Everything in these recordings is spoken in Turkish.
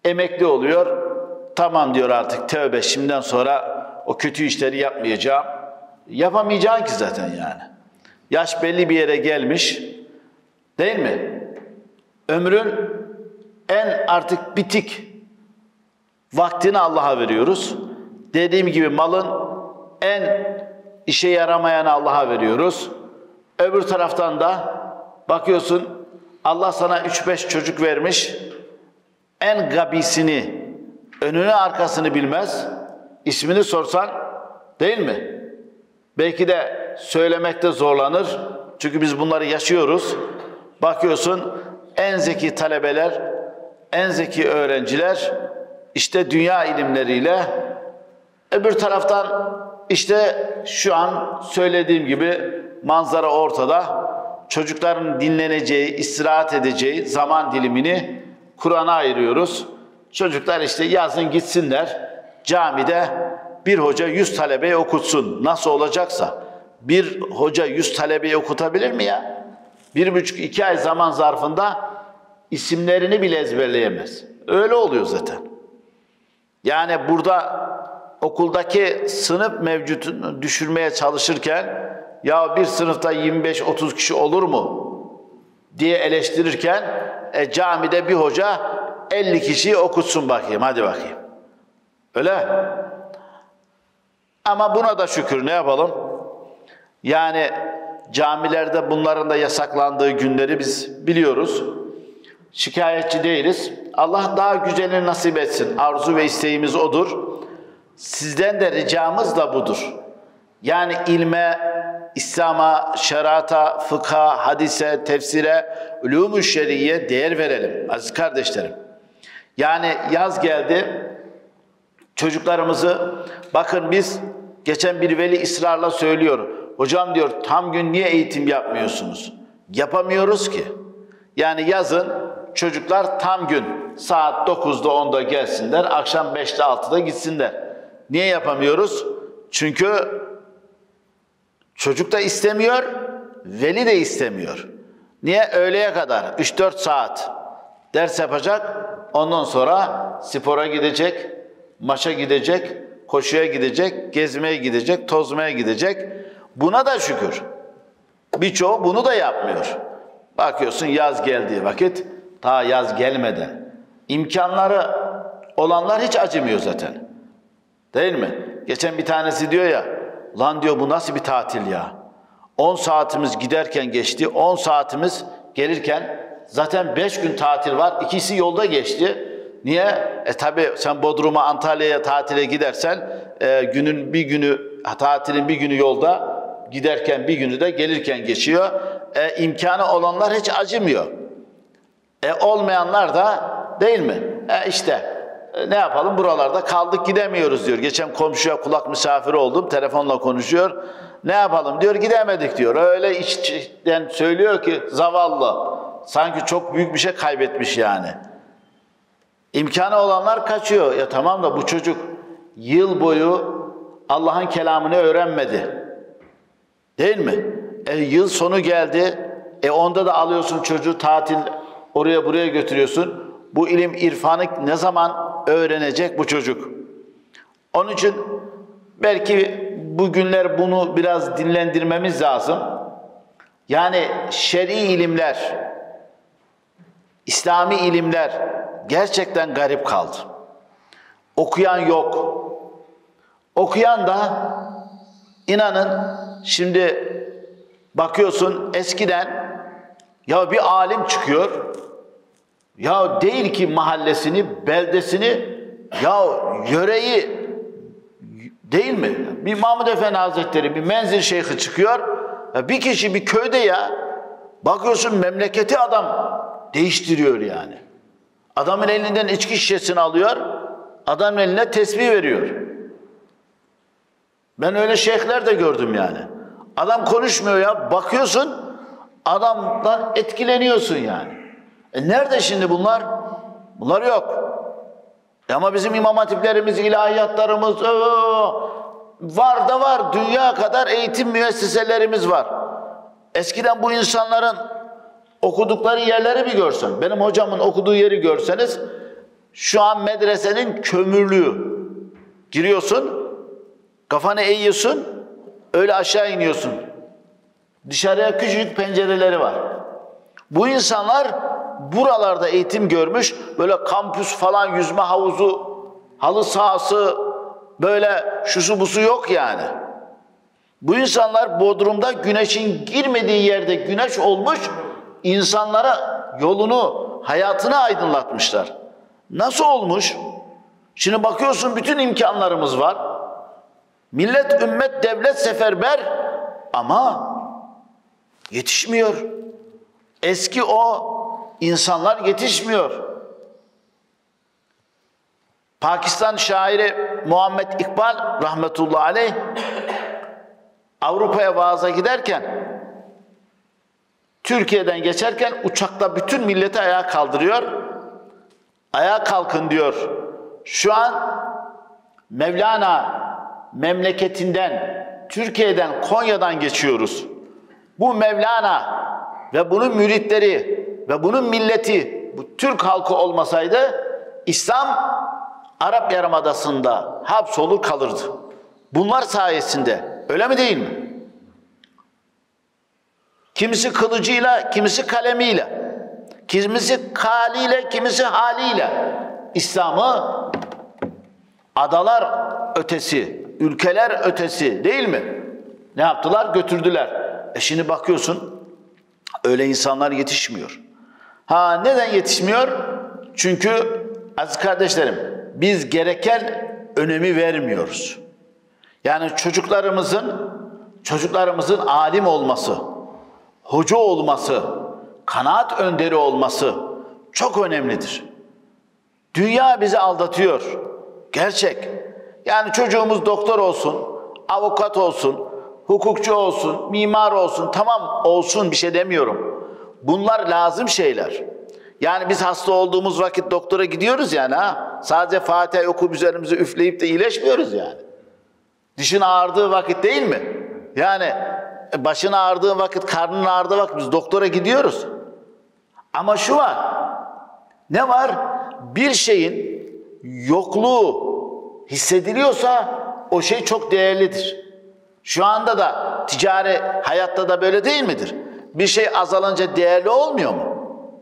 emekli oluyor. Tamam diyor, artık tövbe, şimdiden sonra o kötü işleri yapmayacağım. Yapamayacaksın ki zaten yani. Yaş belli bir yere gelmiş. Değil mi? Ömrün en artık bitik vaktini Allah'a veriyoruz. Dediğim gibi malın en işe yaramayanı Allah'a veriyoruz. Öbür taraftan da bakıyorsun Allah sana 3-5 çocuk vermiş. En gabisini, önünü arkasını bilmez. İsmini sorsan, değil mi? Belki de söylemekte zorlanır. Çünkü biz bunları yaşıyoruz. Bakıyorsun en zeki talebeler, en zeki öğrenciler işte dünya ilimleriyle, öbür taraftan işte şu an söylediğim gibi manzara ortada. Çocukların dinleneceği, istirahat edeceği zaman dilimini Kur'an'a ayırıyoruz. Çocuklar işte yazın gitsinler, camide bir hoca 100 talebeyi okutsun. Nasıl olacaksa bir hoca 100 talebeyi okutabilir mi ya? 1,5-2 ay zaman zarfında isimlerini bile ezberleyemez. Öyle oluyor zaten. Yani burada okuldaki sınıf mevcutunu düşürmeye çalışırken ya bir sınıfta 25-30 kişi olur mu diye eleştirirken camide bir hoca 50 kişiyi okutsun bakayım, hadi bakayım. Öyle. Ama buna da şükür, ne yapalım? Yani camilerde bunların da yasaklandığı günleri biz biliyoruz. Şikayetçi değiliz. Allah daha güzelini nasip etsin. Arzu ve isteğimiz odur. Sizden de ricamız da budur. Yani ilme, İslam'a, şerata, fıkha, hadise, tefsire, ulûm-ü şer'iye değer verelim aziz kardeşlerim. Yani yaz geldi. Çocuklarımızı, bakın biz geçen bir veli ısrarla söylüyor. Hocam diyor, tam gün niye eğitim yapmıyorsunuz? Yapamıyoruz ki. Yani yazın çocuklar tam gün saat 9'da 10'da gelsinler, akşam 5'te 6'da gitsinler. Niye yapamıyoruz? Çünkü çocuk da istemiyor, veli de istemiyor. Niye? Öğleye kadar 3-4 saat ders yapacak, ondan sonra spora gidecek, maça gidecek, koşuya gidecek, gezmeye gidecek, tozmaya gidecek. Buna da şükür. Birçoğu bunu da yapmıyor. Bakıyorsun yaz geldiği vakit, ta yaz gelmeden imkanları olanlar hiç acımıyor zaten. Değil mi? Geçen bir tanesi diyor ya, lan diyor bu nasıl bir tatil ya? 10 saatimiz giderken geçti, 10 saatimiz gelirken zaten 5 gün tatil var, ikisi yolda geçti. Niye? Tabi sen Bodrum'a, Antalya'ya tatile gidersen günün bir günü, tatilin bir günü yolda, giderken bir günü de gelirken geçiyor. İmkanı olanlar hiç acımıyor. Olmayanlar da, değil mi? İşte ne yapalım, buralarda kaldık, gidemiyoruz diyor. Geçen komşuya kulak misafiri oldum, telefonla konuşuyor. Ne yapalım diyor, gidemedik diyor. Öyle içten söylüyor ki zavallı. Sanki çok büyük bir şey kaybetmiş yani. İmkanı olanlar kaçıyor. Ya tamam da bu çocuk yıl boyu Allah'ın kelamını öğrenmedi. Değil mi? Yıl sonu geldi. Onda da alıyorsun çocuğu, tatil oraya buraya götürüyorsun. Bu ilim, irfanı ne zaman öğrenecek bu çocuk? Onun için belki bugünler bunu biraz dinlendirmemiz lazım. Yani şer'i ilimler, İslami ilimler gerçekten garip kaldı. Okuyan yok. Okuyan da inanın şimdi bakıyorsun eskiden ya bir alim çıkıyor, ya değil ki mahallesini, beldesini, ya yöreyi, değil mi? Bir Mahmud Efendi Hazretleri, bir Menzil Şeyhi çıkıyor, ya bir kişi bir köyde ya, bakıyorsun memleketi adam değiştiriyor yani. Adamın elinden içki şişesini alıyor, adamın eline tesbih veriyor. Ben öyle şeyhler de gördüm yani. Adam konuşmuyor ya, bakıyorsun adamdan etkileniyorsun yani. Nerede şimdi bunlar? Bunlar yok. Ama bizim imam hatiplerimiz, ilahiyatlarımız var da var. Dünya kadar eğitim müesseselerimiz var. Eskiden bu insanların okudukları yerleri bir görsen, benim hocamın okuduğu yeri görseniz, Şu an medresenin kömürlüğü. Giriyorsun, kafanı eğiyorsun, öyle aşağı iniyorsun. Dışarıya küçücük pencereleri var. Bu insanlar buralarda eğitim görmüş, böyle kampüs falan, yüzme havuzu, halı sahası, böyle şusu busu yok yani. Bu insanlar Bodrum'da güneşin girmediği yerde güneş olmuş, insanlara yolunu, hayatını aydınlatmışlar. Nasıl olmuş? Şimdi bakıyorsun bütün imkanlarımız var. Millet, ümmet, devlet seferber ama yetişmiyor. Eski o insanlar yetişmiyor. Pakistan şairi Muhammed İkbal rahmetullahi aleyh Avrupa'ya vaaza giderken Türkiye'den geçerken uçakta bütün milleti ayağa kaldırıyor. Ayağa kalkın diyor. Şu an Mevlana memleketinden, Türkiye'den, Konya'dan geçiyoruz. Bu Mevlana ve bunun müritleri ve bunun milleti, bu Türk halkı olmasaydı İslam Arap Yarımadası'nda hapsolur kalırdı. Bunlar sayesinde. Öyle mi değil mi? Kimisi kılıcıyla, kimisi kalemiyle, kimisi kaliyle, kimisi haliyle İslam'ı adalar ötesi, ülkeler ötesi değil mi? Ne yaptılar? Götürdüler. Şimdi bakıyorsun öyle insanlar yetişmiyor. Neden yetişmiyor? Çünkü aziz kardeşlerim biz gereken önemi vermiyoruz. Yani çocuklarımızın alim olması, hoca olması, kanaat önderi olması çok önemlidir. Dünya bizi aldatıyor. Gerçek. Yani çocuğumuz doktor olsun, avukat olsun, hukukçu olsun, mimar olsun, tamam olsun bir şey demiyorum. Bunlar lazım şeyler. Yani biz hasta olduğumuz vakit doktora gidiyoruz yani Sadece Fatiha okuyup üzerimize üfleyip de iyileşmiyoruz yani. Dişin ağrıdığı vakit değil mi? Yani başın ağrıdığı vakit, karnın ağrıdığı vakit biz doktora gidiyoruz. Ama şu var. Ne var? Bir şeyin yokluğu hissediliyorsa o şey çok değerlidir. Şu anda da ticari hayatta da böyle değil midir? Bir şey azalınca değerli olmuyor mu?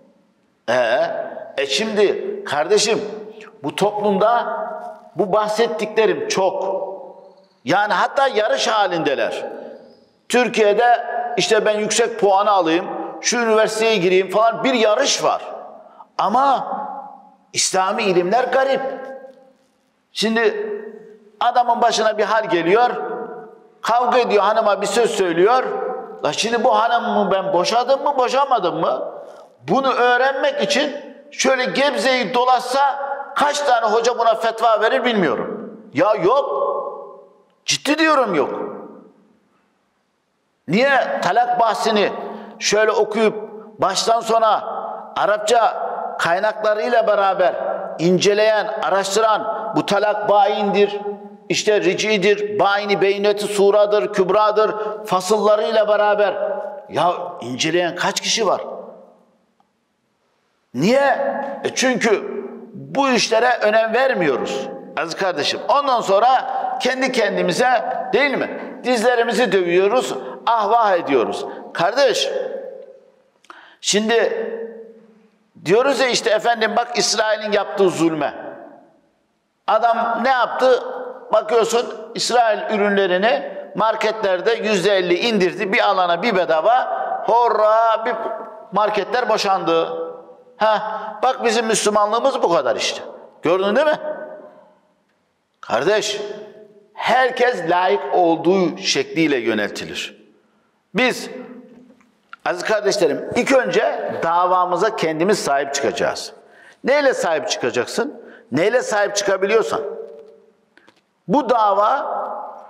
Şimdi kardeşim bu toplumda bu bahsettiklerim çok. Yani hatta yarış halindeler. Türkiye'de işte ben yüksek puanı alayım, şu üniversiteye gireyim falan bir yarış var. Ama İslami ilimler garip. Şimdi adamın başına bir hal geliyor, kavga ediyor, hanıma bir söz söylüyor. Şimdi bu hanımı ben boşadım mı, boşamadım mı? Bunu öğrenmek için şöyle Gebze'yi dolaşsa kaç tane hoca buna fetva verir bilmiyorum. Ya yok. Ciddi diyorum yok. Niye talak bahsini şöyle okuyup baştan sona Arapça kaynaklarıyla beraber inceleyen, araştıran bu talak bayindir, işte ricidir, bayini beyneti suradır, kübradır fasıllarıyla beraber ya inceleyen kaç kişi var? Niye? Çünkü bu işlere önem vermiyoruz aziz kardeşim. Ondan sonra kendi kendimize değil mi? Dizlerimizi dövüyoruz, ahvah ediyoruz. Kardeş, şimdi diyoruz ya işte efendim bak İsrail'in yaptığı zulme. Adam ne yaptı? Bakıyorsun İsrail ürünlerini marketlerde %50 indirdi. Bir alana bir bedava. Horra bir marketler boşandı. Bak bizim Müslümanlığımız bu kadar işte. Gördün değil mi? Kardeş, herkes layık olduğu şekliyle yöneltilir. Biz, aziz kardeşlerim, ilk önce davamıza kendimiz sahip çıkacağız. Neyle sahip çıkacaksın? Neyle sahip çıkabiliyorsan. Bu dava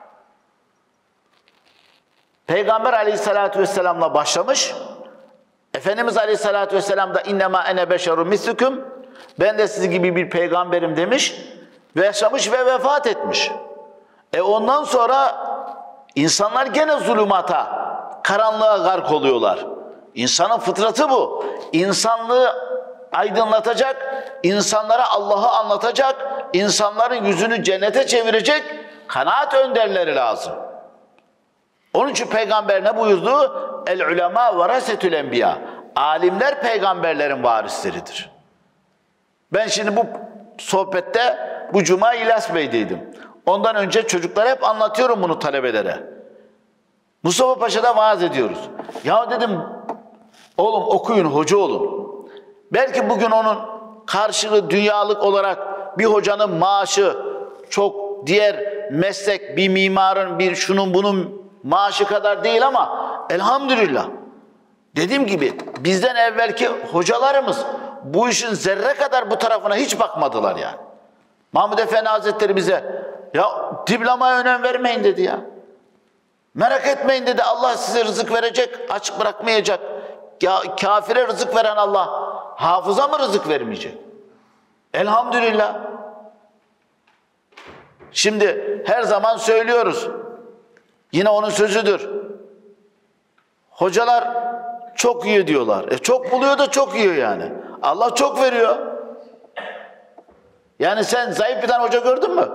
Peygamber Aleyhisselatü Vesselam'la başlamış. Efendimiz Aleyhisselatü Vesselam da innema ene beşerun mislüküm, ben de sizin gibi bir peygamberim demiş ve yaşamış ve vefat etmiş. Ondan sonra insanlar gene zulümata, karanlığa gark oluyorlar. İnsanın fıtratı bu. İnsanlığı aydınlatacak, insanlara Allah'ı anlatacak, insanların yüzünü cennete çevirecek kanaat önderleri lazım. Onun için peygamber ne buyurdu? El ulema verasetül enbiya. Alimler peygamberlerin varisleridir. Ben şimdi bu sohbette bu cuma İlyas Bey'deydim. Ondan önce çocuklara hep anlatıyorum bunu talebelere. Mustafa Paşa'da vaaz ediyoruz. Ya dedim, oğlum okuyun, hoca olun. Belki bugün onun karşılığı dünyalık olarak bir hocanın maaşı çok, diğer meslek, bir mimarın, bir şunun bunun maaşı kadar değil ama elhamdülillah. Dediğim gibi bizden evvelki hocalarımız bu işin zerre kadar bu tarafına hiç bakmadılar yani. Mahmud Efendi Hazretleri bize ya diplomaya önem vermeyin dedi ya. Merak etmeyin dedi, Allah size rızık verecek, açık bırakmayacak. Ya, kafire rızık veren Allah, hafıza mı rızık vermeyecek? Elhamdülillah. Şimdi her zaman söylüyoruz. Yine onun sözüdür. Hocalar çok yiyor diyorlar. Çok buluyor da çok yiyor yani. Allah çok veriyor. Yani sen zayıf bir tane hoca gördün mü?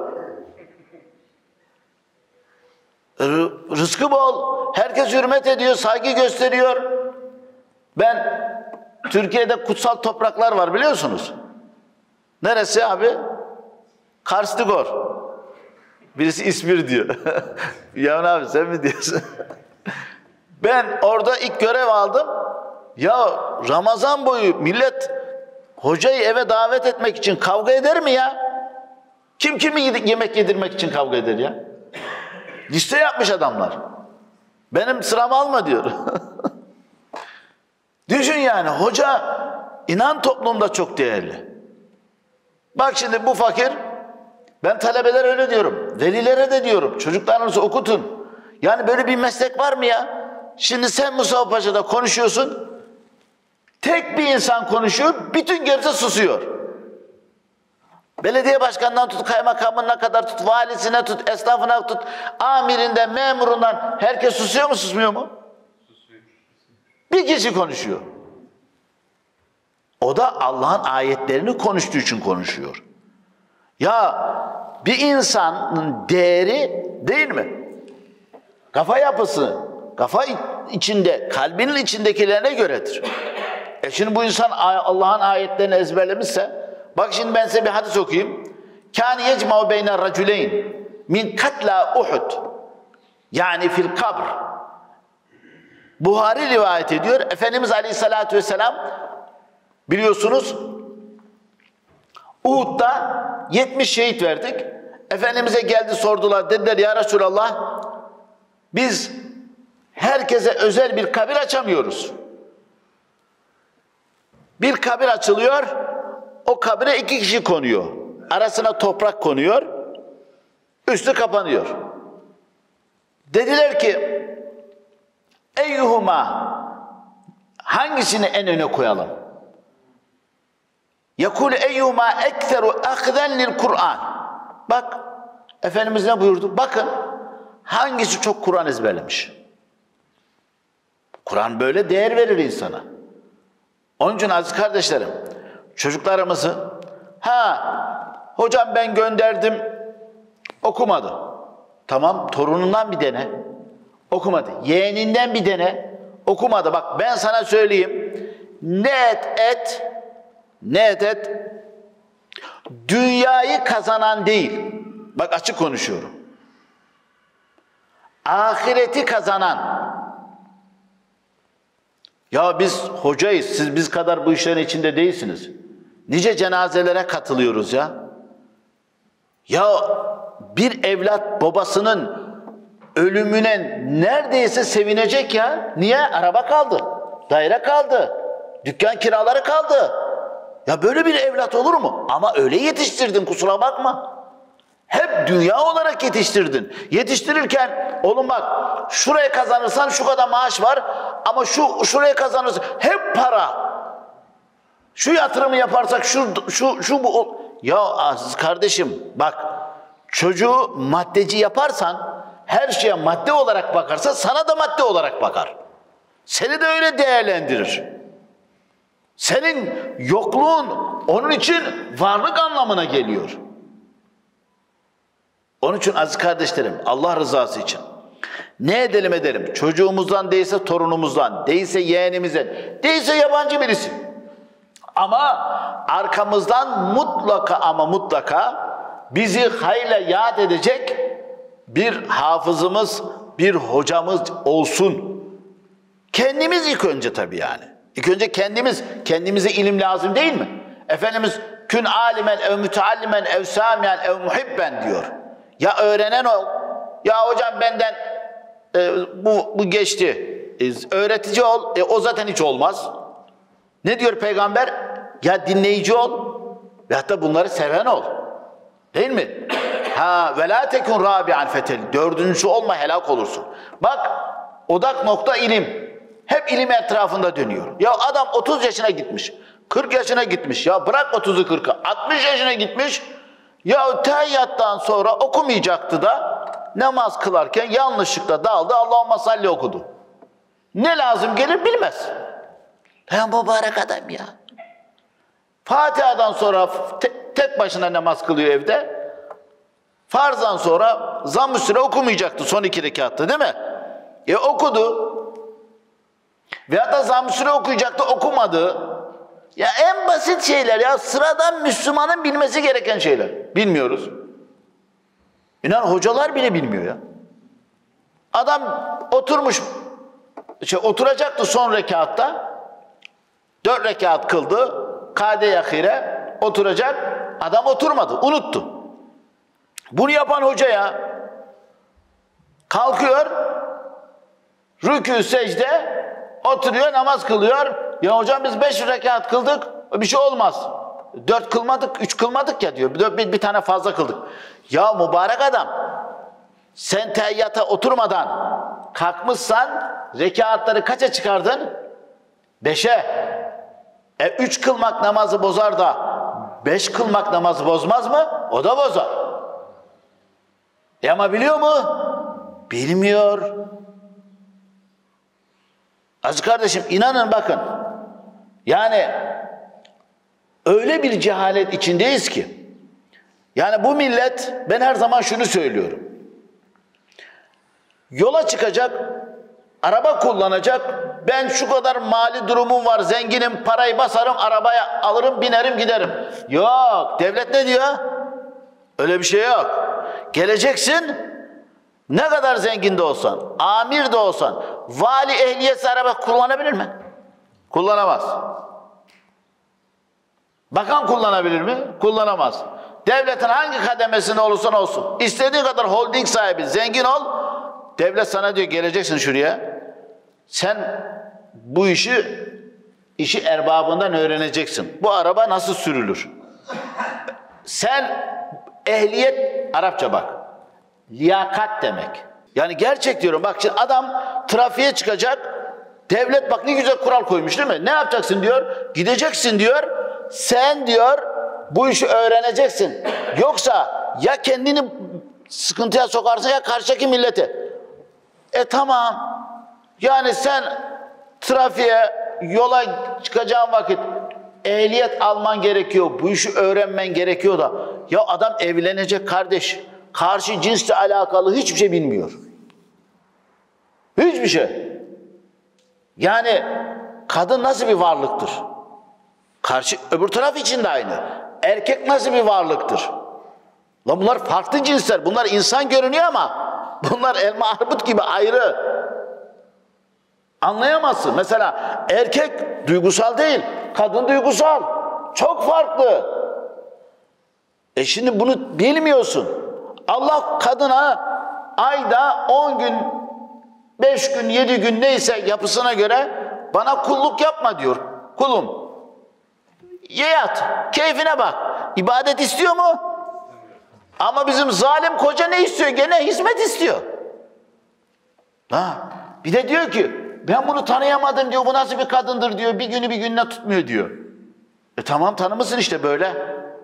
Rızkı bol. Herkes hürmet ediyor, saygı gösteriyor. Ben Türkiye'de kutsal topraklar var biliyorsunuz. Neresi abi? Karstigor. Birisi İzmir diyor. Ya abi sen mi diyorsun? Ben orada ilk görev aldım. Ya Ramazan boyu millet hocayı eve davet etmek için kavga eder mi ya? Kim kimi yemek yedirmek için kavga eder ya? Liste yapmış adamlar. Benim sıramı alma diyor. Düşün yani, hoca inan toplumda çok değerli. Bak şimdi bu fakir, ben talebelere öyle diyorum, velilere de diyorum, çocuklarınızı okutun. Yani böyle bir meslek var mı ya? Şimdi sen Mustafa Paşa'da konuşuyorsun, tek bir insan konuşuyor, bütün gerisi susuyor. Belediye başkanından tut, kaymakamına kadar tut, valisine tut, esnafına tut, amirinden, memurundan, herkes susuyor mu, susmuyor mu? Susuyor. Bir kişi konuşuyor. O da Allah'ın ayetlerini konuştuğu için konuşuyor. Ya bir insanın değeri değil mi? Kafa yapısı, kafa içinde, kalbinin içindekilerine göredir. Şimdi bu insan Allah'ın ayetlerini ezberlemişse, bak şimdi ben size bir hadis okuyayım. Kâne yecma'u beyne racüleyn min katla Uhud. Yani fil kabr. Buhari rivayet ediyor. Efendimiz Aleyhisselatü Vesselam biliyorsunuz Uhud'da 70 şehit verdik. Efendimiz'e geldi sordular. Dediler ya Resulallah biz herkese özel bir kabir açamıyoruz. Bir kabir açılıyor. O kabire 2 kişi konuyor. Arasına toprak konuyor. Üstü kapanıyor. Dediler ki eyyuhuma, hangisini en öne koyalım? Yekûle eyyuhuma ekseru ahzen lil Kur'an. Bak Efendimiz ne buyurdu? Bakın hangisi çok Kur'an ezberlemiş. Kur'an böyle değer verir insana. Onun için aziz kardeşlerim, çocuklarımızı hocam ben gönderdim okumadı. Tamam, torunundan bir dene. Okumadı. Yeğeninden bir dene. Okumadı. Bak ben sana söyleyeyim. Ne et. Dünyayı kazanan değil. Bak açık konuşuyorum. Ahireti kazanan. Ya biz hocayız. Siz biz kadar bu işlerin içinde değilsiniz. Nice cenazelere katılıyoruz ya. Ya bir evlat babasının ölümüne neredeyse sevinecek ya. Niye? Araba kaldı. Daire kaldı. Dükkan kiraları kaldı. Ya böyle bir evlat olur mu? Ama öyle yetiştirdin, kusura bakma. Hep dünya olarak yetiştirdin. Yetiştirirken oğlum bak şuraya kazanırsan şu kadar maaş var ama şuraya kazanırsan hep para. Şu yatırımı yaparsak şu bu. Ya aziz kardeşim bak, çocuğu maddeci yaparsan, her şeye madde olarak bakarsa sana da madde olarak bakar. Seni de öyle değerlendirir. Senin yokluğun onun için varlık anlamına geliyor. Onun için aziz kardeşlerim, Allah rızası için ne edelim edelim, çocuğumuzdan değilse torunumuzdan, değilse yeğenimizden, değilse yabancı birisi. Ama arkamızdan mutlaka ama mutlaka bizi hayırla yad edecek bir hafızımız, bir hocamız olsun. Kendimiz ilk önce tabii yani. İlk önce kendimize ilim lazım değil mi? Efendimiz kün alimen ev müteallimen ev samiyen ev muhibben diyor. Ya öğrenen ol, ya hocam benden bu geçti. Öğretici ol, o zaten hiç olmaz. Ne diyor peygamber? Ya dinleyici ol ve hatta bunları seven ol. Değil mi? Ha ve la tekun rabi'an fetel. Dördüncüsü olma, helak olursun. Bak, odak nokta ilim. Hep ilim etrafında dönüyor. Ya adam 30 yaşına gitmiş, 40 yaşına gitmiş. Ya bırak 30'u 40'ı, 60 yaşına gitmiş. Ya tehiyyattan sonra okumayacaktı da namaz kılarken yanlışlıkla daldı, Allahümme salli okudu. Ne lazım gelir bilmez. Ya mübarek adam ya. Fatiha'dan sonra tek başına namaz kılıyor evde. Farzdan sonra zamm-ı süre okumayacaktı son 2 rekatta değil mi? Okudu. Veyahut da zamm-ı süre okuyacaktı, okumadı. Ya en basit şeyler ya, sıradan Müslümanın bilmesi gereken şeyler. Bilmiyoruz. İnan hocalar bile bilmiyor ya. Adam oturacaktı son rekatta. 4 rekat kıldı. Kade-i ahire oturacak. Adam oturmadı, unuttu. Bunu yapan hoca ya. Kalkıyor. Rükû, secde, oturuyor, namaz kılıyor. Ya hocam biz 5 rekat kıldık, bir şey olmaz. 4 kılmadık, 3 kılmadık ya diyor. Bir tane fazla kıldık. Ya mübarek adam, sen tehiyyata oturmadan kalkmışsan rekatları kaça çıkardın? 5'e. 3 kılmak namazı bozar da 5 kılmak namazı bozmaz mı? O da bozar. Ama biliyor mu? Bilmiyor. Aziz kardeşim, inanın bakın. Yani öyle bir cehalet içindeyiz ki. Yani bu millet, ben her zaman şunu söylüyorum. Yola çıkacak, araba kullanacak. Ben şu kadar mali durumum var, zenginim, parayı basarım, arabaya alırım, binerim, giderim. Yok, devlet ne diyor? Öyle bir şey yok. Geleceksin, ne kadar zengin de olsan, amir de olsan, vali ehliyetsiz araba kullanabilir mi? Kullanamaz. Bakan kullanabilir mi? Kullanamaz. Devletin hangi kademesinde olursan olsun, istediğin kadar holding sahibi, zengin ol, devlet sana diyor geleceksin şuraya, sen bu işi erbabından öğreneceksin. Bu araba nasıl sürülür? Sen ehliyet, Arapça bak, liyakat demek. Yani gerçek diyorum, bak şimdi adam trafiğe çıkacak, devlet bak ne güzel kural koymuş değil mi? Ne yapacaksın diyor, gideceksin diyor, sen diyor bu işi öğreneceksin. Yoksa ya kendini sıkıntıya sokarsın ya karşıdaki milleti. Tamam, yani sen trafiğe, yola çıkacağın vakit ehliyet alman gerekiyor, bu işi öğrenmen gerekiyor da, ya adam evlenecek kardeş, karşı cinsle alakalı hiçbir şey bilmiyor. Hiçbir şey. Yani kadın nasıl bir varlıktır? Öbür taraf için de aynı. Erkek nasıl bir varlıktır? Lan bunlar farklı cinsler, bunlar insan görünüyor ama bunlar elma armut gibi ayrı. Anlayamazsın. Mesela erkek duygusal değil, kadın duygusal. Çok farklı. Şimdi bunu bilmiyorsun. Allah kadına ayda 10 gün, 5 gün, 7 gün neyse yapısına göre bana kulluk yapma diyor. Kulum. Ye yat, keyfine bak. İbadet istiyor mu? Ama bizim zalim koca ne istiyor? Gene hizmet istiyor. Bir de diyor ki ben bunu tanıyamadım diyor, bu nasıl bir kadındır diyor, bir günü bir gününe tutmuyor diyor. Tamam, tanımışsın işte böyle.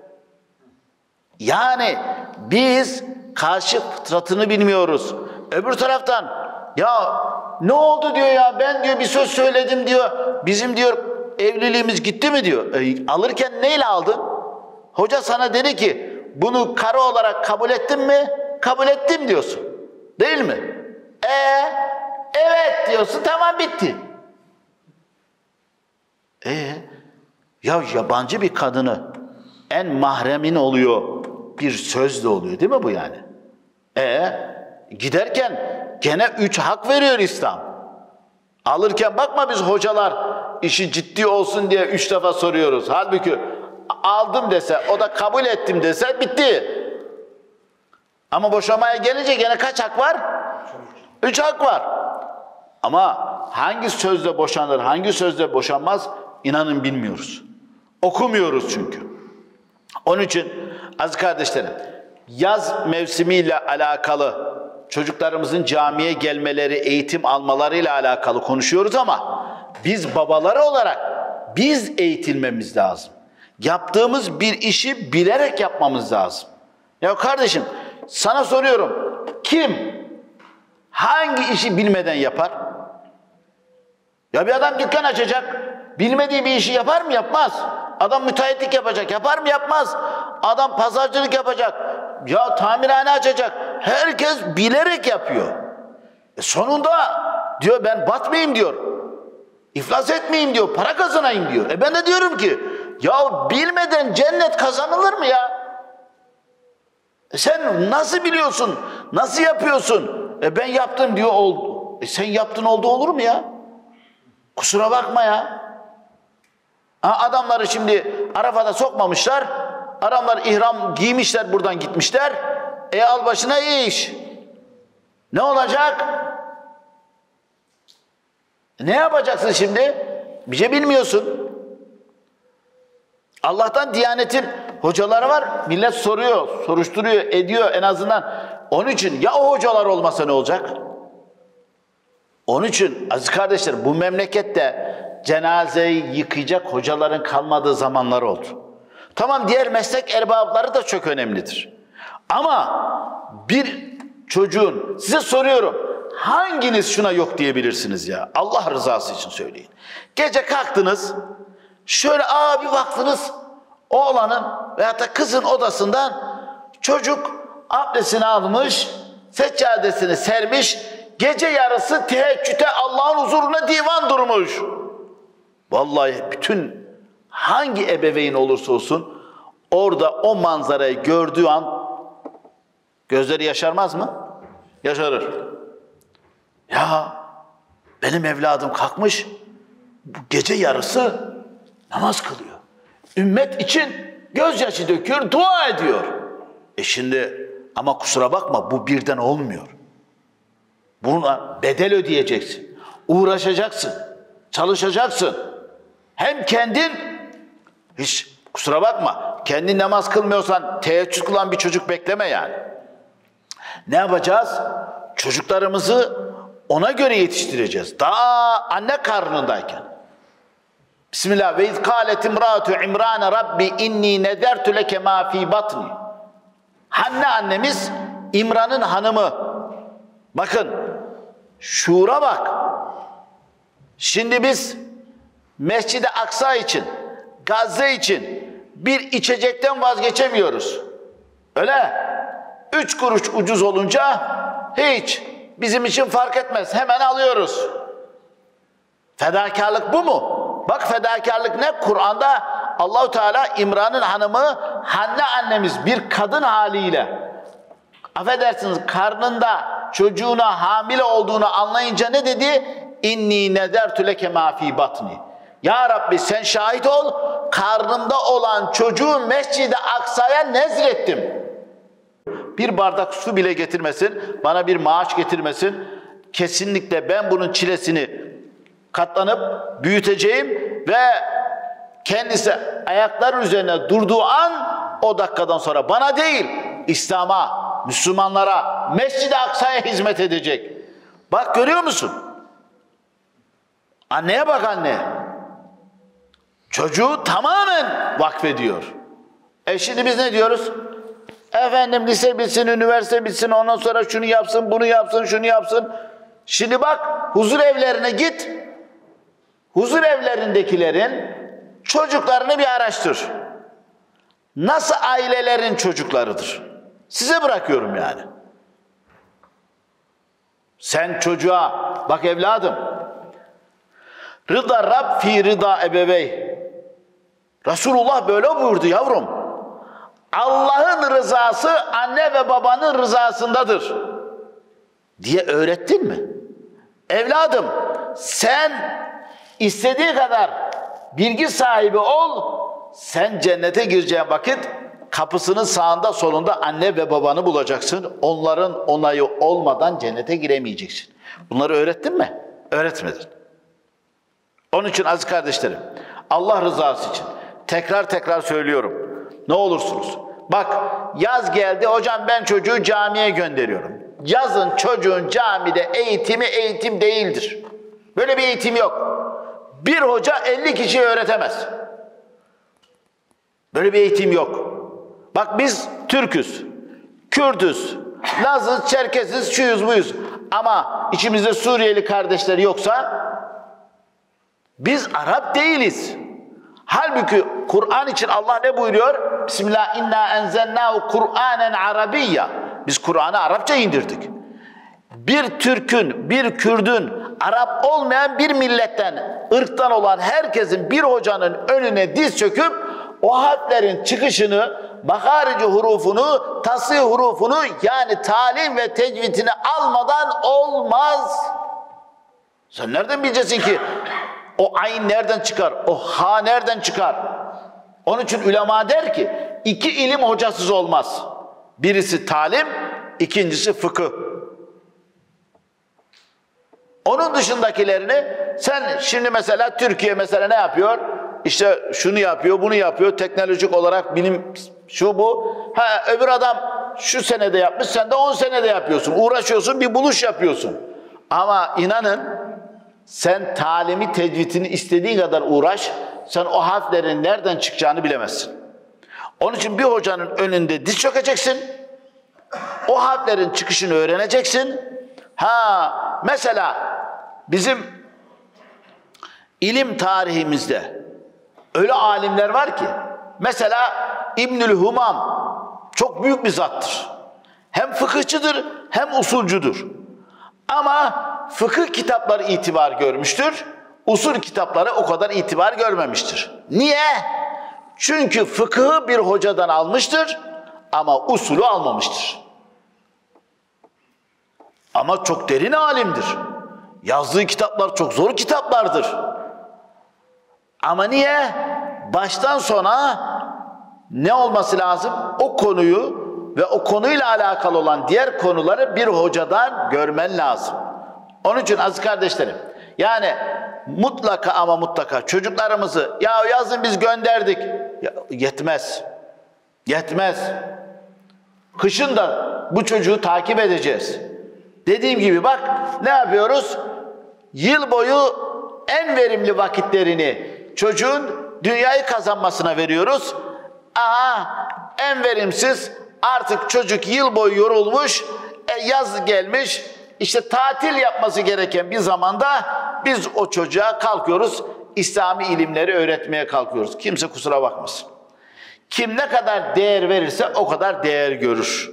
Yani biz karşı fıtratını bilmiyoruz. Öbür taraftan ya ne oldu diyor ya, ben diyor bir söz söyledim diyor, bizim diyor evliliğimiz gitti mi diyor. Alırken neyle aldın? Hoca sana dedi ki bunu karı olarak kabul ettin mi? Kabul ettim diyorsun. Değil mi? Evet diyorsun, tamam, bitti. Ya yabancı bir kadını en mahremin oluyor, bir sözle oluyor değil mi bu yani? Giderken gene 3 hak veriyor İslam. Alırken bakma biz hocalar işi ciddi olsun diye 3 defa soruyoruz. Halbuki aldım dese, o da kabul ettim dese bitti. Ama boşamaya gelince gene kaç hak var? 3 hak var. Ama hangi sözle boşanır, hangi sözle boşanmaz inanın bilmiyoruz. Okumuyoruz çünkü. Onun için aziz kardeşlerim, yaz mevsimiyle alakalı çocuklarımızın camiye gelmeleri, eğitim almalarıyla alakalı konuşuyoruz ama biz babaları olarak biz eğitilmemiz lazım. Yaptığımız bir işi bilerek yapmamız lazım. Ya kardeşim sana soruyorum, kim hangi işi bilmeden yapar? Ya bir adam dükkan açacak, bilmediği bir işi yapar mı? Yapmaz. Adam müteahhitlik yapacak, yapar mı? Yapmaz. Adam pazarcılık yapacak, ya tamirhane açacak. Herkes bilerek yapıyor. Sonunda diyor ben batmayayım diyor. İflas etmeyeyim diyor, para kazanayım diyor. Ben de diyorum ki ya bilmeden cennet kazanılır mı ya? Sen nasıl biliyorsun? Nasıl yapıyorsun? Ben yaptım diyor, oldu. Sen yaptın oldu olur mu ya? Kusura bakma ya. Adamları şimdi Arafat'a sokmamışlar. Adamlar ihram giymişler, buradan gitmişler. Al başına iyi iş. Ne olacak? Ne yapacaksın şimdi? Bir şey bilmiyorsun. Allah'tan Diyanet'in hocaları var. Millet soruyor, soruşturuyor, ediyor en azından. Onun için ya o hocalar olmasa ne olacak? Onun için aziz kardeşler, bu memlekette cenazeyi yıkayacak hocaların kalmadığı zamanlar oldu. Tamam, diğer meslek erbapları da çok önemlidir. Ama bir çocuğun, size soruyorum, hanginiz şuna yok diyebilirsiniz ya? Allah rızası için söyleyin. Gece kalktınız, şöyle bir baktınız, oğlanın veyahut da kızın odasından çocuk abdestini almış, seccadesini sermiş, gece yarısı teheccüde Allah'ın huzuruna divan durmuş. Vallahi bütün hangi ebeveyn olursa olsun orada o manzarayı gördüğü an gözleri yaşarmaz mı? Yaşarır. Ya benim evladım kalkmış gece yarısı namaz kılıyor. Ümmet için gözyaşı döküyor, dua ediyor. Şimdi ama kusura bakma, bu birden olmuyor. Buna bedel ödeyeceksin. Uğraşacaksın. Çalışacaksın. Hem kendin, hiç kusura bakma, kendin namaz kılmıyorsan teheccüd kılan bir çocuk bekleme yani. Ne yapacağız? Çocuklarımızı ona göre yetiştireceğiz. Daha anne karnındayken. Bismillah. Ve iz kâlet imrâtu İmrân Rabbi inni nedertü leke mâ fî batni. Hanne annemiz İmran'ın hanımı. Bakın, şuura bak. Şimdi biz Mescid-i Aksa için, Gazze için bir içecekten vazgeçemiyoruz. Öyle. 3 kuruş ucuz olunca hiç bizim için fark etmez. Hemen alıyoruz. Fedakarlık bu mu? Bak, fedakarlık ne? Kur'an'da Allahu Teala İmran'ın hanımı Hanne annemiz bir kadın haliyle, affedersiniz, karnında çocuğuna hamile olduğunu anlayınca ne dedi? İnni nedertü leke mâ fî batni. Ya Rabbi sen şahit ol, karnımda olan çocuğu Mescid-i Aksa'ya nezrettim. Bir bardak su bile getirmesin, bana bir maaş getirmesin. Kesinlikle ben bunun çilesini katlanıp büyüteceğim ve kendisi ayakları üzerine durduğu an, o dakikadan sonra bana değil, İslam'a, Müslümanlara, Mescid-i Aksa'ya hizmet edecek. Bak, görüyor musun? Anneye bak, anne. Çocuğu tamamen vakfediyor. Şimdi biz ne diyoruz? Efendim lise bitsin, üniversite bitsin, ondan sonra şunu yapsın, bunu yapsın, şunu yapsın. Şimdi bak, huzur evlerine git. huzur evlerindekilerin çocuklarını bir araştır. Nasıl ailelerin çocuklarıdır? Size bırakıyorum yani. Sen çocuğa, bak evladım, rıda Rab fi rıda ebevey. Resulullah böyle buyurdu yavrum. Allah'ın rızası anne ve babanın rızasındadır diye öğrettin mi? Evladım, sen istediği kadar bilgi sahibi ol, sen cennete gireceğin vakit kapısının sağında solunda anne ve babanı bulacaksın. Onların onayı olmadan cennete giremeyeceksin. Bunları öğrettin mi? Öğretmedin. Onun için aziz kardeşlerim, Allah rızası için tekrar söylüyorum. Ne olursunuz. Bak yaz geldi, hocam ben çocuğu camiye gönderiyorum. Yazın çocuğun camide eğitim değildir. Böyle bir eğitim yok. Bir hoca 50 kişiyi öğretemez. Böyle bir eğitim yok. Bak biz Türk'üz, Kürt'üz, Laz'ız, Çerkez'iz, şuyuz buyuz. Ama içimizde Suriyeli kardeşler yoksa biz Arap değiliz. Halbuki Kur'an için Allah ne buyuruyor? Bismillah inna enzelnahu Kur'anen Arabiyya. Biz Kur'an'ı Arapça indirdik. Bir Türk'ün, bir Kürd'ün, Arap olmayan bir milletten, ırktan olan herkesin bir hocanın önüne diz çöküp o harflerin çıkışını, makarici hurufunu, tasih hurufunu yani talim ve tecvidini almadan olmaz. Sen nereden bileceksin ki o ayn nereden çıkar, o ha nereden çıkar? Onun için ulema der ki iki ilim hocasız olmaz. Birisi talim, ikincisi fıkıh. Onun dışındakilerini sen şimdi mesela Türkiye mesela ne yapıyor? İşte şunu yapıyor, bunu yapıyor. Teknolojik olarak bilim şu bu. Ha öbür adam şu senede yapmış, sen de 10 senede yapıyorsun. Uğraşıyorsun, bir buluş yapıyorsun. Ama inanın sen talimi, tecvidini istediğin kadar uğraş, sen o harflerin nereden çıkacağını bilemezsin. Onun için bir hocanın önünde diz çökeceksin. O harflerin çıkışını öğreneceksin. Ha mesela bizim ilim tarihimizde öyle alimler var ki mesela İbnül Humam çok büyük bir zattır. Hem fıkıhçıdır hem usulcudur. Ama fıkıh kitapları itibar görmüştür. Usul kitapları o kadar itibar görmemiştir. Niye? Çünkü fıkıhı bir hocadan almıştır ama usulü almamıştır. Ama çok derin alimdir. Yazdığı kitaplar çok zor kitaplardır. Ama niye? Baştan sona ne olması lazım? O konuyu ve o konuyla alakalı olan diğer konuları bir hocadan görmen lazım. Onun için aziz kardeşlerim, yani mutlaka ama mutlaka çocuklarımızı ya yazın biz gönderdik. Ya, yetmez. Yetmez. Kışın da bu çocuğu takip edeceğiz. Dediğim gibi bak ne yapıyoruz? Yıl boyu en verimli vakitlerini çocuğun dünyayı kazanmasına veriyoruz. Aha en verimsiz artık çocuk yıl boyu yorulmuş, yaz gelmiş, işte tatil yapması gereken bir zamanda biz o çocuğa kalkıyoruz, İslami ilimleri öğretmeye kalkıyoruz. Kimse kusura bakmasın. Kim ne kadar değer verirse o kadar değer görür.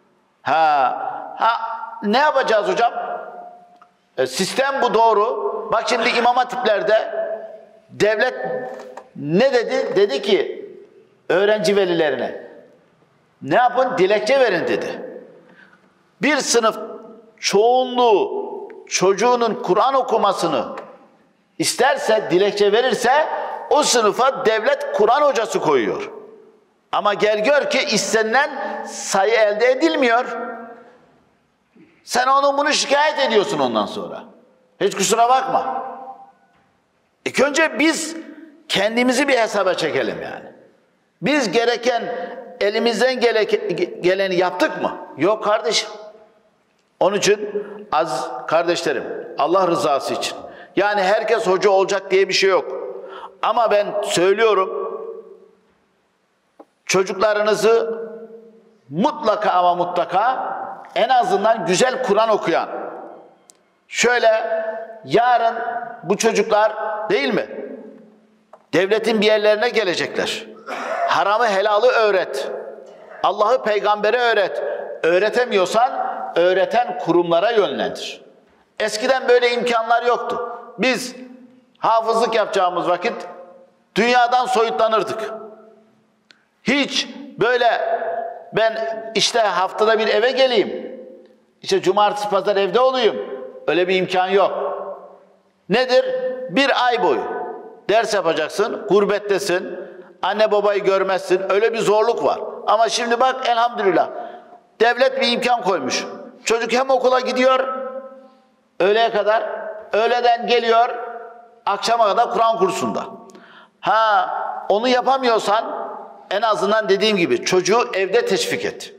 Ne yapacağız hocam? Sistem bu doğru. Bak şimdi İmam Hatiplerde devlet ne dedi? Dedi ki öğrenci velilerine ne yapın? Dilekçe verin dedi. Bir sınıf çoğunluğu çocuğunun Kur'an okumasını isterse, dilekçe verirse o sınıfa devlet Kur'an hocası koyuyor. Ama gel gör ki istenilen sayı elde edilmiyor. Sen onu bunu şikayet ediyorsun ondan sonra. Hiç kusura bakma. İlk önce biz kendimizi bir hesaba çekelim yani. Biz gereken elimizden geleni yaptık mı? Yok kardeşim. Onun için az kardeşlerim Allah rızası için. Yani herkes hoca olacak diye bir şey yok. Ama ben söylüyorum çocuklarınızı mutlaka ama mutlaka en azından güzel Kur'an okuyan. Şöyle yarın bu çocuklar değil mi? Devletin bir yerlerine gelecekler. Haramı helalı öğret. Allah'ı peygambere öğret. Öğretemiyorsan öğreten kurumlara yönlendir. Eskiden böyle imkanlar yoktu. Biz hafızlık yapacağımız vakit dünyadan soyutlanırdık. Hiç böyle ben işte haftada bir eve geleyim, İşte cumartesi pazar evde olayım, öyle bir imkan yok. Nedir? Bir ay boyu ders yapacaksın, gurbettesin, anne babayı görmezsin, öyle bir zorluk var. Ama şimdi bak elhamdülillah, devlet bir imkan koymuş. Çocuk hem okula gidiyor, öğleye kadar, öğleden geliyor, akşama kadar Kur'an kursunda. Onu yapamıyorsan, en azından dediğim gibi çocuğu evde teşvik et.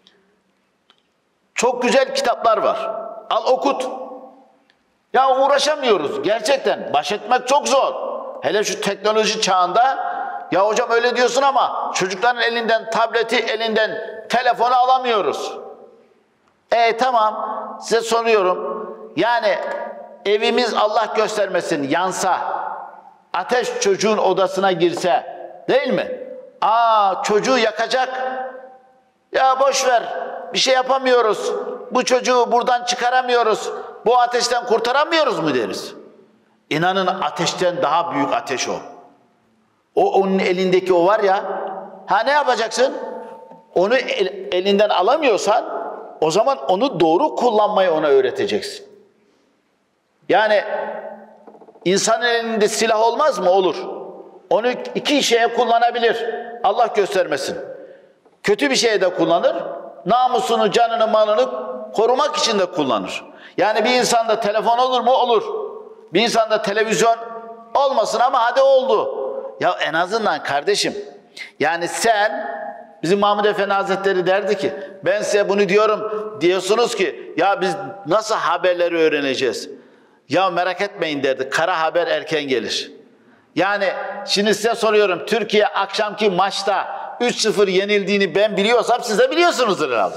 Çok güzel kitaplar var. Al okut. Ya uğraşamıyoruz gerçekten. Baş etmek çok zor. Hele şu teknoloji çağında, ya hocam öyle diyorsun ama çocukların elinden tableti, elinden telefonu alamıyoruz. Tamam, size soruyorum. Yani evimiz Allah göstermesin yansa, ateş çocuğun odasına girse, değil mi? Çocuğu yakacak. Ya boş ver, bir şey yapamıyoruz. Bu çocuğu buradan çıkaramıyoruz. Bu ateşten kurtaramıyoruz mu deriz? İnanın ateşten daha büyük ateş o. Onun elindeki o var ya. Ne yapacaksın? Onu elinden alamıyorsan o zaman onu doğru kullanmayı ona öğreteceksin. Yani insanın elinde silah olmaz mı? Olur. Onu iki şeye kullanabilir. Allah göstermesin. Kötü bir şeye de kullanır. Namusunu, canını, malını korumak için de kullanır. Yani bir insanda telefon olur mu? Olur. Bir insanda televizyon olmasın ama hadi oldu. Ya en azından kardeşim, yani sen, bizim Mahmud Efendi Hazretleri derdi ki, ben size bunu diyorum, diyorsunuz ki, ya biz nasıl haberleri öğreneceğiz? Ya merak etmeyin derdi, kara haber erken gelir. Yani şimdi size soruyorum, Türkiye akşamki maçta 3-0 yenildiğini ben biliyorsam siz de biliyorsunuzdur herhalde.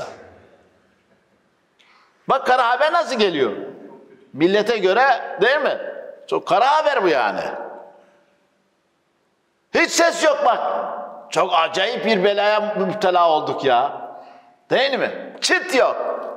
Bak kara haber nasıl geliyor? Millete göre değil mi? Çok kara haber bu yani. Hiç ses yok bak. Çok acayip bir belaya müptela olduk ya. Değil mi? Çıt yok.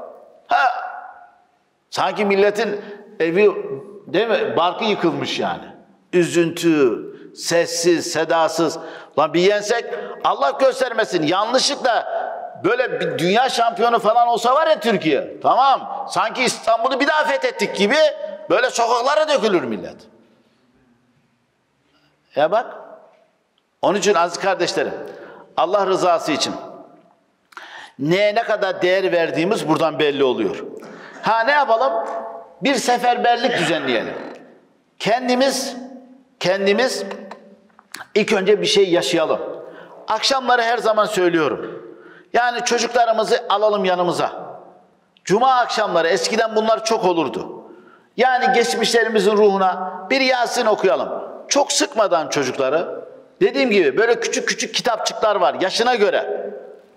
Sanki milletin evi, değil mi? Barkı yıkılmış yani. Üzüntü, sessiz, sedasız. Lan bir yensek Allah göstermesin. Yanlışlıkla böyle bir dünya şampiyonu falan olsa var ya Türkiye. Tamam. Sanki İstanbul'u bir daha fethettik gibi böyle sokaklara dökülür millet. Ya bak. Onun için aziz kardeşlerim, Allah rızası için neye ne kadar değer verdiğimiz buradan belli oluyor. Ne yapalım? Bir seferberlik düzenleyelim. Kendimiz ilk önce bir şey yaşayalım. Akşamları her zaman söylüyorum. Yani çocuklarımızı alalım yanımıza. Cuma akşamları, eskiden bunlar çok olurdu. Yani geçmişlerimizin ruhuna bir Yasin okuyalım. Çok sıkmadan çocukları. Dediğim gibi böyle küçük küçük kitapçıklar var yaşına göre.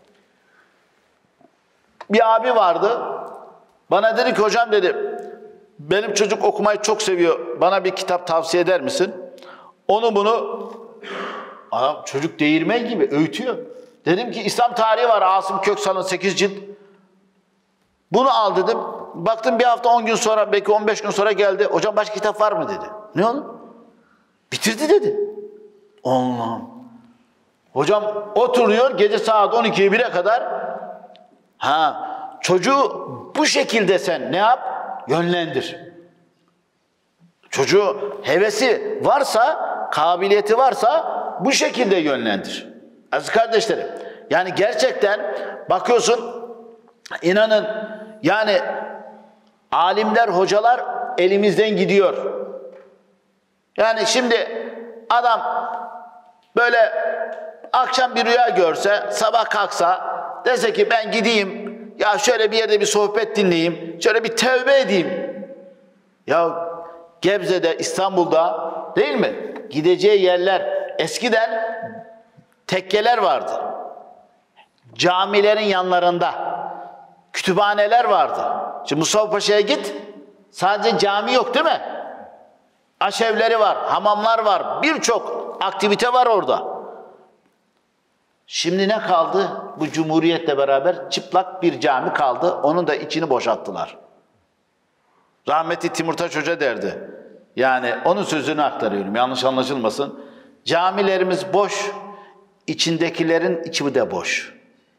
Bir abi vardı. Bana dedi ki hocam dedi, benim çocuk okumayı çok seviyor. Bana bir kitap tavsiye eder misin? Onu bunu, adam çocuk değirmen gibi öğütüyor. Dedim ki İslam tarihi var Asım Köksal'ın 8 cilt. Bunu al dedim. Baktım bir hafta 10 gün sonra, belki 15 gün sonra geldi. Hocam başka kitap var mı dedi. Ne oğlum? Bitirdi dedi. Allah'ım. Hocam oturuyor gece saat 12'ye 1'e kadar. Çocuğu bu şekilde sen ne yap? Yönlendir. Çocuğu hevesi varsa, kabiliyeti varsa bu şekilde yönlendir. Aziz kardeşlerim, yani gerçekten bakıyorsun, inanın yani alimler, hocalar elimizden gidiyor. Yani şimdi adam böyle akşam bir rüya görse, sabah kalksa, dese ki ben gideyim, ya şöyle bir yerde bir sohbet dinleyeyim, şöyle bir tevbe edeyim. Ya Gebze'de, İstanbul'da değil mi? Gideceği yerler, eskiden tekkeler vardı. Camilerin yanlarında kütüphaneler vardı. Şimdi Mustafa Paşa'ya git, sadece cami yok değil mi? aşevleri var, hamamlar var, birçok aktivite var orada. Şimdi ne kaldı? Bu Cumhuriyet'le beraber çıplak bir cami kaldı. Onun da içini boşalttılar. Rahmetli Timurtaş Hoca derdi. Yani onun sözünü aktarıyorum, yanlış anlaşılmasın. Camilerimiz boş, içindekilerin içi de boş.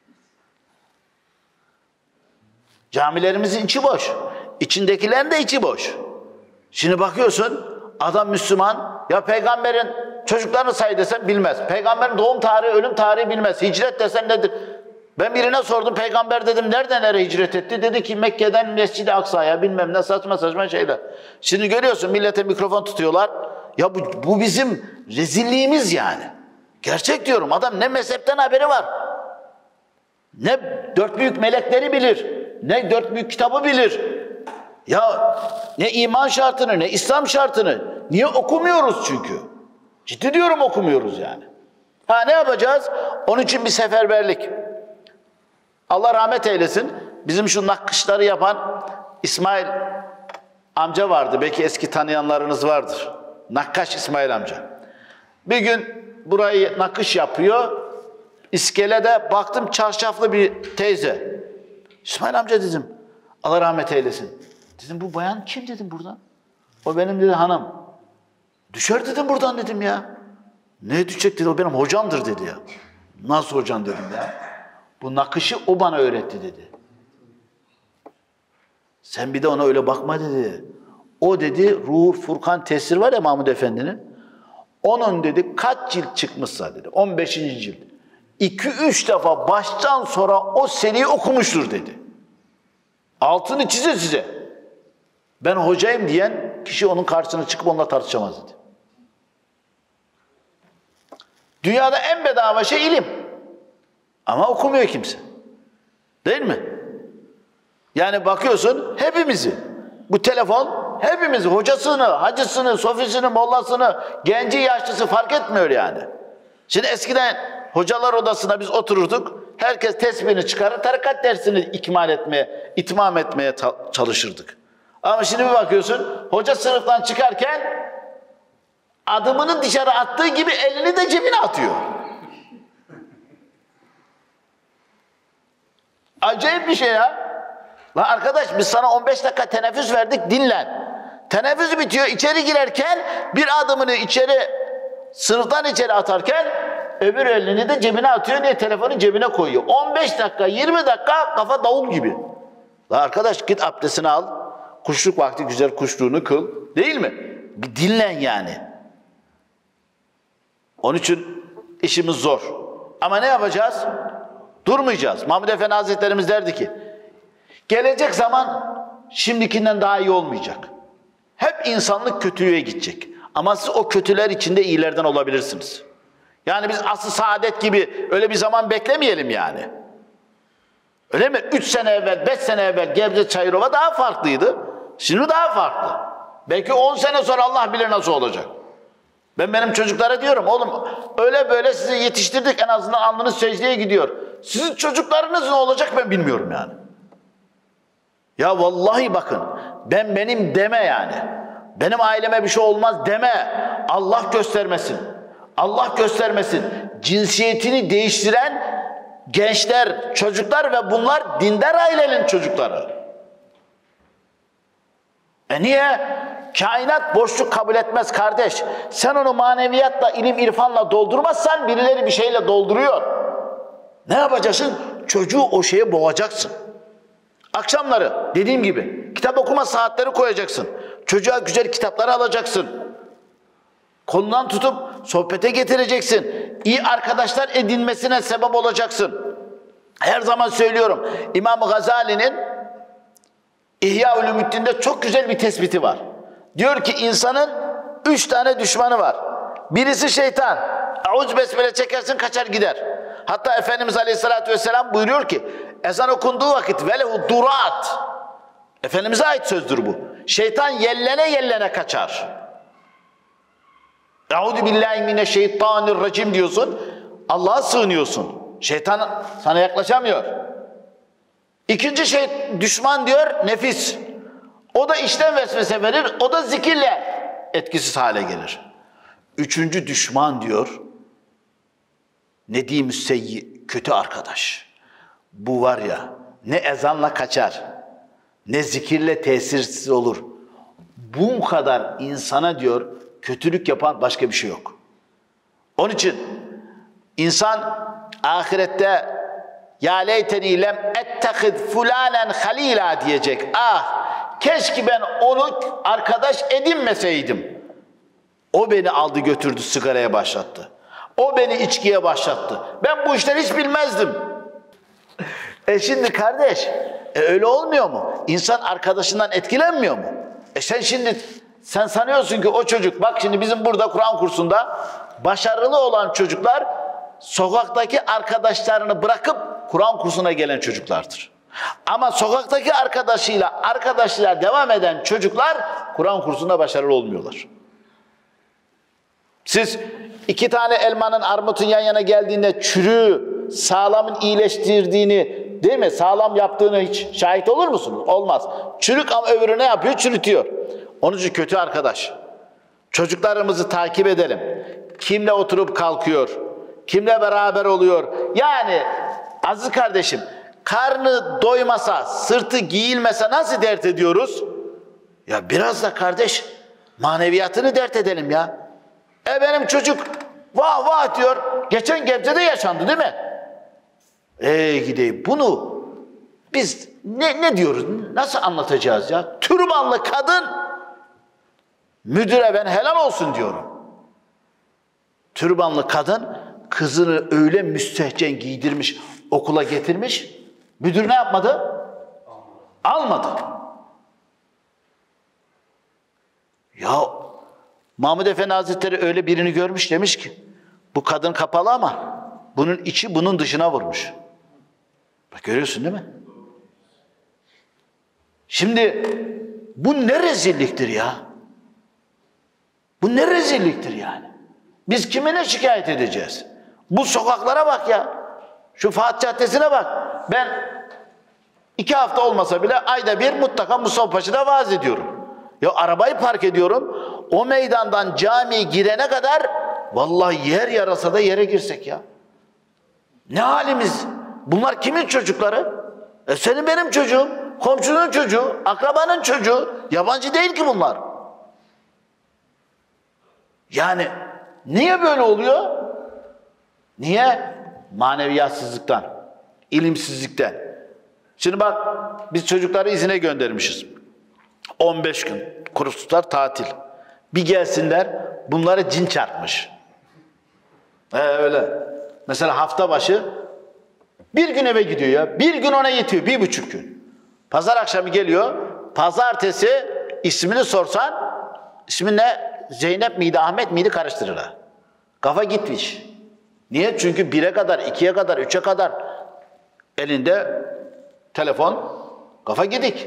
Camilerimizin içi boş, içindekilerin de içi boş. Şimdi bakıyorsun, adam Müslüman, ya peygamberin çocuklarını say desen bilmez. Peygamberin doğum tarihi, ölüm tarihi bilmez. Hicret desen nedir? Ben birine sordum, peygamber dedim, nereden nereye hicret etti? Dedi ki Mekke'den Mescid-i Aksa'ya, bilmem ne, saçma saçma şeyler. Şimdi görüyorsun, millete mikrofon tutuyorlar. Ya bu bizim rezilliğimiz yani. Gerçek diyorum, adam ne mezhepten haberi var, ne dört büyük melekleri bilir, ne dört büyük kitabı bilir. Ya ne iman şartını, ne İslam şartını. Niye okumuyoruz çünkü? Ciddi diyorum, okumuyoruz yani. Ne yapacağız? Onun için bir seferberlik. Allah rahmet eylesin. Bizim şu nakışları yapan İsmail amca vardı. Belki eski tanıyanlarınız vardır. Nakkaş İsmail amca. Bir gün burayı nakış yapıyor. İskelede baktım, çarşaflı bir teyze. İsmail amca dedim. Allah rahmet eylesin. Dedim bu bayan kim dedim buradan? O benim dedi hanım. Düşer dedim buradan dedim ya. Ne düşecek dedi, o benim hocamdır dedi ya. Nasıl hocam dedim ya. Bu nakışı o bana öğretti dedi. Sen bir de ona öyle bakma dedi. O dedi Ruhul Furkan tesir var ya Mahmud Efendi'nin. Onun dedi kaç cilt çıkmışsa dedi. 15. cilt. 2-3 defa baştan sonra o seriyi okumuştur dedi. Altını çize size. Ben hocayım diyen kişi onun karşısına çıkıp onunla tartışamaz dedi. Dünyada en bedava şey ilim. Ama okumuyor kimse. Değil mi? Yani bakıyorsun hepimizi, bu telefon hepimizi, hocasını, hacısını, sofisini, mollasını, genci, yaşlısı fark etmiyor yani. Şimdi eskiden hocalar odasına biz otururduk, herkes tesbihini çıkarır, tarikat dersini itmam etmeye çalışırdık. Ama şimdi bir bakıyorsun, hoca sınıftan çıkarken adımını dışarı attığı gibi elini de cebine atıyor. Acayip bir şey ya. Lan arkadaş biz sana 15 dakika teneffüs verdik, dinlen. Teneffüs bitiyor, içeri girerken bir adımını sınıftan içeri atarken öbür elini de cebine atıyor diye telefonu cebine koyuyor. 15 dakika, 20 dakika kafa davul gibi. Lan arkadaş git abdestini al, kuşluk vakti güzel kuşluğunu kıl, değil mi? Bir dinlen yani. Onun için işimiz zor. Ama ne yapacağız? Durmayacağız. Mahmud Efendi Hazretlerimiz derdi ki, gelecek zaman şimdikinden daha iyi olmayacak. Hep insanlık kötülüğe gidecek. Ama siz o kötüler içinde iyilerden olabilirsiniz. Yani biz asr-ı saadet gibi öyle bir zaman beklemeyelim yani. Öyle mi? 3 sene evvel, 5 sene evvel Gebze Çayırova daha farklıydı. Şimdi daha farklı. Belki 10 sene sonra Allah bilir nasıl olacak. Ben benim çocuklara diyorum, oğlum öyle böyle sizi yetiştirdik, en azından alnınız secdeye gidiyor. Sizin çocuklarınız ne olacak ben bilmiyorum yani. Ya vallahi bakın, benim deme yani. Benim aileme bir şey olmaz deme. Allah göstermesin. Allah göstermesin. Cinsiyetini değiştiren gençler, çocuklar ve bunlar dindar ailenin çocukları. Niye? Kainat boşluk kabul etmez kardeş. Sen onu maneviyatla, ilim, irfanla doldurmazsan birileri bir şeyle dolduruyor. Ne yapacaksın? Çocuğu o şeye boğacaksın. Akşamları dediğim gibi kitap okuma saatleri koyacaksın. Çocuğa güzel kitapları alacaksın. Kolundan tutup sohbete getireceksin. İyi arkadaşlar edinmesine sebep olacaksın. Her zaman söylüyorum, İmam Gazali'nin İhya Ulumuddin'de çok güzel bir tespiti var. Diyor ki insanın 3 tane düşmanı var. Birisi şeytan. Auz besmele çekersin kaçar gider. Hatta Efendimiz Aleyhisselatü Vesselam buyuruyor ki ezan okunduğu vakit velehu durat. Efendimiz'e ait sözdür bu. Şeytan yellene yellene kaçar. Euzu billahi mineşşeytanirracim diyorsun. Allah'a sığınıyorsun. Şeytan sana yaklaşamıyor. İkinci düşman diyor nefis. O da işten vesvese verir. O da zikirle etkisiz hale gelir. Üçüncü düşman diyor, Nedim-i Seyyi, kötü arkadaş. Bu var ya, ne ezanla kaçar, ne zikirle tesirsiz olur. Bu kadar insana diyor, kötülük yapan başka bir şey yok. Onun için insan ahirette ya leyteni lem ettehid fulanen halila diyecek. Ah, keşke ben onu arkadaş edinmeseydim. O beni aldı götürdü, sigaraya başlattı. O beni içkiye başlattı. Ben bu işleri hiç bilmezdim. Şimdi kardeş, öyle olmuyor mu? İnsan arkadaşından etkilenmiyor mu? Sen sanıyorsun ki o çocuk, bak şimdi bizim burada Kur'an kursunda başarılı olan çocuklar sokaktaki arkadaşlarını bırakıp Kur'an kursuna gelen çocuklardır. Ama sokaktaki arkadaşıyla devam eden çocuklar Kur'an kursunda başarılı olmuyorlar. Siz iki tane elmanın, armutun yan yana geldiğinde çürüğü sağlamın iyileştirdiğini, değil mi? Sağlam yaptığını hiç şahit olur musunuz? Olmaz. Çürük ama öbürü ne yapıyor? Çürütüyor. Onun için kötü arkadaş. Çocuklarımızı takip edelim. Kimle oturup kalkıyor? Kimle beraber oluyor? Yani aziz kardeşim, karnı doymasa, sırtı giyilmese nasıl dert ediyoruz? Ya biraz da kardeş maneviyatını dert edelim ya. Benim çocuk vah vah diyor. Geçen Gebze'de yaşandı değil mi? Gideyim. Bunu biz ne diyoruz? Nasıl anlatacağız ya? Türbanlı kadın müdüre ben helal olsun diyorum. Türbanlı kadın kızını öyle müstehcen giydirmiş, okula getirmiş. Müdür ne yapmadı? Almadı. Ya Mahmud Efendi Hazretleri öyle birini görmüş, demiş ki bu kadın kapalı ama bunun içi bunun dışına vurmuş. Bak görüyorsun değil mi? Şimdi bu ne rezilliktir ya? Bu ne rezilliktir yani? Biz kime ne şikayet edeceğiz? Bu sokaklara bak ya. Şu Fatih Caddesi'ne bak. Ben 2 hafta olmasa bile ayda bir mutlaka Mustafa Paşa'da vaaz ediyorum. Ya arabayı park ediyorum. O meydandan camiye girene kadar vallahi yer yarasa da yere girsek ya. Ne halimiz? Bunlar kimin çocukları? Senin benim çocuğum, komşunun çocuğu, akrabanın çocuğu. Yabancı değil ki bunlar. Yani niye böyle oluyor? Niye? Maneviyatsızlıktan, ilimsizlikten. Şimdi bak biz çocukları izine göndermişiz. 15 gün kurslar tatil. Bir gelsinler bunları cin çarpmış. Öyle. Mesela hafta başı bir gün eve gidiyor ya. Bir gün ona yetiyor. 1,5 gün. Pazar akşamı geliyor. Pazartesi ismini sorsan ismin ne? Zeynep miydi, Ahmet miydi karıştırırlar. Kafa gitmiş. Niye? Çünkü 1'e kadar, 2'ye kadar, 3'e kadar elinde telefon, kafa gidik.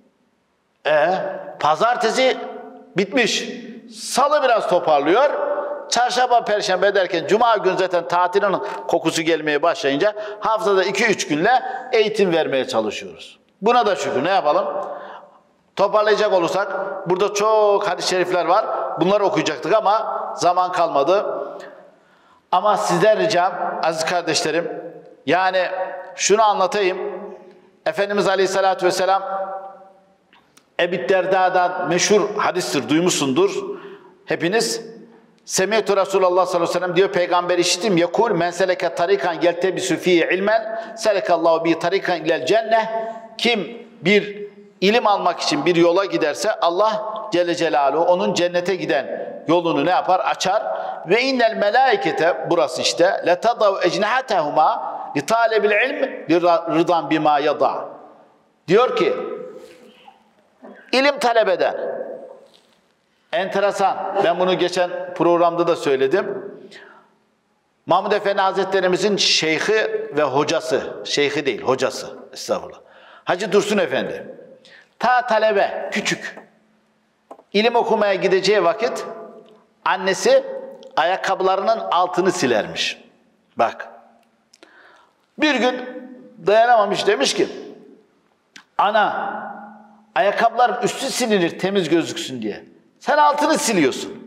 Pazartesi bitmiş. Salı biraz toparlıyor. Çarşamba, perşembe derken cuma gün zaten tatilin kokusu gelmeye başlayınca haftada 2-3 günle eğitim vermeye çalışıyoruz. Buna da şükür ne yapalım? Toparlayacak olursak burada çok hadis-i şerifler var. Bunları okuyacaktık ama zaman kalmadı. Ama sizden ricam aziz kardeşlerim, yani şunu anlatayım. Efendimiz Aleyhisselatü Vesselam Ebu Derda'dan meşhur hadistir, duymuşsundur hepiniz. Semiyetü Resulullah sallallahu aleyhi ve sellem diyor, peygamber işittim. Yekul men seleke tarikan yeltebisü fihi ilmen selekallahu bi tarikan ilel cenneh. Kim bir ilim almak için bir yola giderse Allah Celle Celaluhu onun cennete giden yolunu ne yapar? Açar. Ve innel melaikete, burası işte, letadav ecnihatehuma li talebil ilm li rıdan bima yada. Diyor ki ilim talep eder. Enteresan. Ben bunu geçen programda da söyledim. Mahmud Efendi Hazretlerimizin şeyhi ve hocası, şeyhi değil, hocası, estağfurullah, Hacı Dursun Efendi. Ta talebe, küçük, ilim okumaya gideceği vakit annesi ayakkabılarının altını silermiş. Bak. Bir gün dayanamamış, demiş ki ana, ayakkabıların üstü silinir temiz gözüksün diye. Sen altını siliyorsun.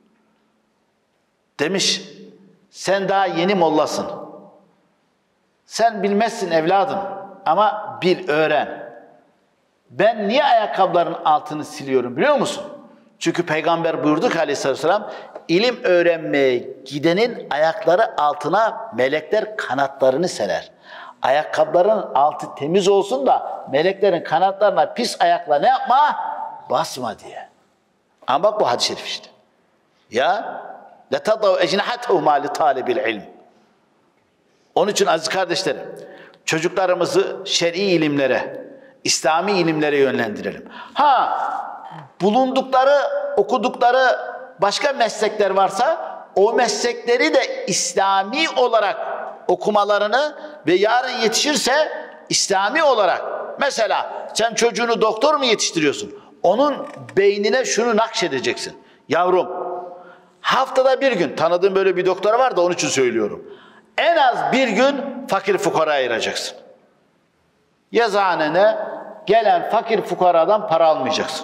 Demiş, sen daha yeni mollasın. Sen bilmezsin evladım ama bil, öğren. Ben niye ayakkabıların altını siliyorum biliyor musun? Çünkü Peygamber buyurdu ki aleyhissalatü vesselam, ilim öğrenmeye gidenin ayakları altına melekler kanatlarını serer. Ayakkabıların altı temiz olsun da meleklerin kanatlarına pis ayakla ne yapma? Basma diye. Ama bak bu hadis-i şerif işte. Ya لَتَضَوْ اَجْنَحَتَهُمَا لِطَالِبِ الْعِلْمِ. Onun için aziz kardeşlerim, çocuklarımızı şer'i ilimlere, İslami ilimlere yönlendirelim. Bulundukları, okudukları başka meslekler varsa o meslekleri de İslami olarak okumalarını ve yarın yetişirse İslami olarak, mesela sen çocuğunu doktor mu yetiştiriyorsun? Onun beynine şunu nakşedeceksin. Yavrum, haftada bir gün, tanıdığım böyle bir doktor var da onun için söylüyorum. En az bir gün fakir fukara ayıracaksın. Yazıhanene gelen fakir fukaradan para almayacaksın.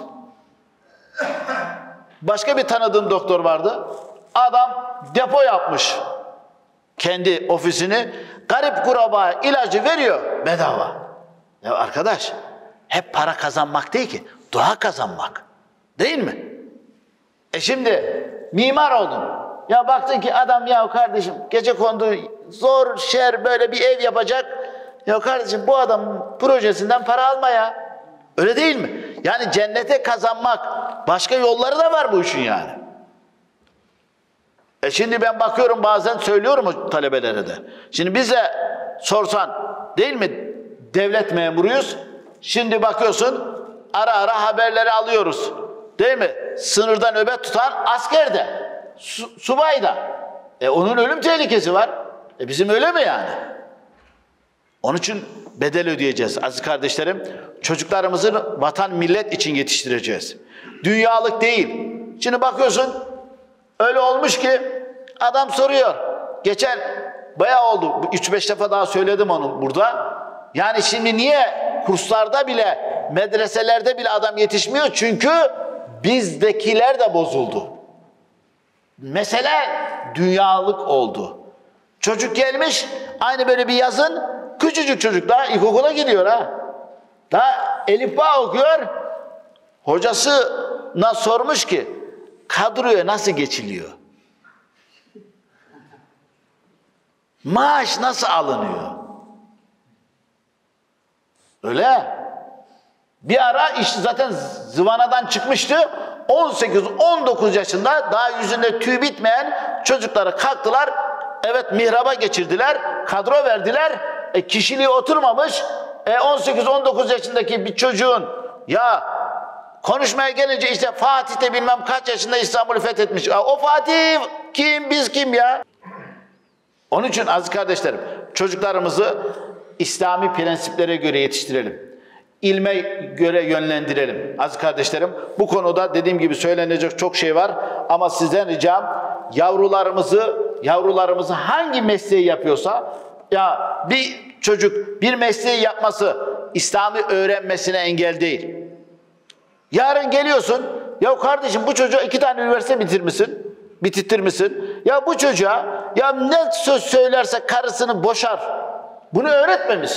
Başka bir tanıdığım doktor vardı. Adam depo yapmış kendi ofisini. Garip kuraba ilacı veriyor bedava. Ya arkadaş, hep para kazanmak değil ki, dua kazanmak. Değil mi? Şimdi mimar oldun. Ya baktın ki adam, ya kardeşim gecekondu zor şer böyle bir ev yapacak. Ya kardeşim bu adam projesinden para alma ya. Öyle değil mi? Yani cennete kazanmak başka yolları da var bu işin yani. Şimdi ben bakıyorum, bazen söylüyorum o talebelere de. Şimdi bize sorsan, değil mi, devlet memuruyuz. Şimdi bakıyorsun ara ara haberleri alıyoruz. Değil mi? Sınırda nöbet tutan asker de, subay da. Onun ölüm tehlikesi var. Bizim öyle mi yani? Onun için bedel ödeyeceğiz aziz kardeşlerim. Çocuklarımızı vatan millet için yetiştireceğiz. Dünyalık değil. Şimdi bakıyorsun öyle olmuş ki adam soruyor. Geçen bayağı oldu. 3-5 defa daha söyledim onu burada. Yani şimdi niye kurslarda bile, medreselerde bile adam yetişmiyor? Çünkü bizdekiler de bozuldu. Mesele dünyalık oldu. Çocuk gelmiş, aynı böyle bir yazın, küçücük çocuk, daha ilkokula gidiyor ha. Daha elif bağ okuyor. Hocasına sormuş ki, kadroya nasıl geçiliyor? Maaş nasıl alınıyor? Öyle. Bir ara işte zaten zıvanadan çıkmıştı. 18-19 yaşında daha yüzünde tüy bitmeyen çocukları kalktılar. Evet, mihraba geçirdiler. Kadro verdiler. Kişiliği oturmamış. 18-19 yaşındaki bir çocuğun ya konuşmaya gelince işte Fatih de bilmem kaç yaşında İstanbul'u fethetmiş. O Fatih kim, biz kim ya? Onun için aziz kardeşlerim, çocuklarımızı İslami prensiplere göre yetiştirelim. İlme göre yönlendirelim. Aziz kardeşlerim, bu konuda dediğim gibi söylenecek çok şey var. Ama sizden ricam, yavrularımızı hangi mesleği yapıyorsa, ya bir çocuk bir mesleği yapması İslam'ı öğrenmesine engel değil. Yarın geliyorsun, ya kardeşim bu çocuğa 2 tane üniversite bitirtir misin? Ya bu çocuğa ya ne söz söylerse karısını boşar. Bunu öğretmemiş.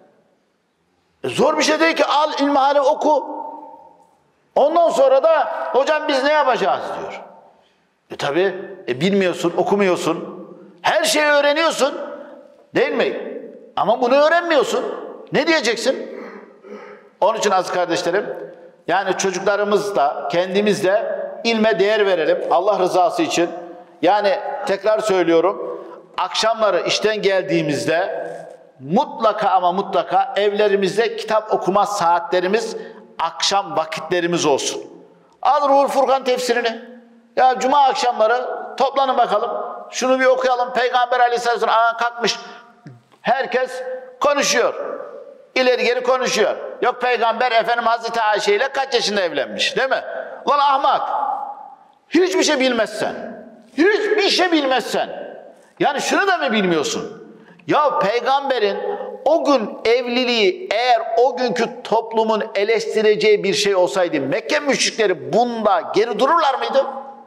Zor bir şey değil ki, al ilmihali oku. Ondan sonra da hocam biz ne yapacağız diyor. Tabii bilmiyorsun, okumuyorsun. Her şeyi öğreniyorsun. Değil mi? Ama bunu öğrenmiyorsun. Ne diyeceksin? Onun için aziz kardeşlerim, yani çocuklarımız da kendimiz de ilme değer verelim Allah rızası için. Yani tekrar söylüyorum, akşamları işten geldiğimizde mutlaka ama mutlaka evlerimizde kitap okuma saatlerimiz, akşam vakitlerimiz olsun. Al Ruhul Furkan tefsirini. Ya cuma akşamları toplanın bakalım. Şunu bir okuyalım. Peygamber Aleyhisselam kalkmış. Herkes konuşuyor. İleri geri konuşuyor. Yok Peygamber efendim Hazreti Ayşe ile kaç yaşında evlenmiş, değil mi? Lan ahmak. Hiçbir şey bilmezsen. Hiçbir şey bilmezsen. Yani şunu da mı bilmiyorsun? Ya Peygamberin o gün evliliği eğer o günkü toplumun eleştireceği bir şey olsaydı Mekke müşrikleri bunda geri dururlar mıydı?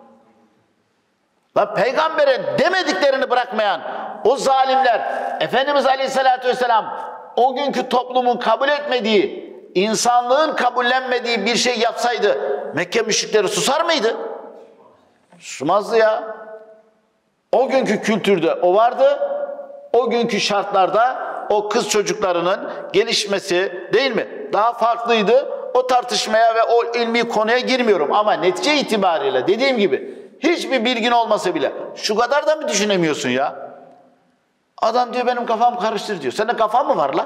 Lan peygambere demediklerini bırakmayan o zalimler Efendimiz Aleyhisselatü Vesselam o günkü toplumun kabul etmediği, insanlığın kabullenmediği bir şey yapsaydı Mekke müşrikleri susar mıydı? Susmazdı ya. O günkü kültürde o vardı. O günkü şartlarda o kız çocuklarının gelişmesi değil mi? Daha farklıydı. O tartışmaya ve o ilmi konuya girmiyorum. Ama netice itibariyle dediğim gibi hiçbir bilgin olmasa bile şu kadar da mı düşünemiyorsun ya? Adam diyor benim kafam karıştır diyor. Senin kafan mı var lan?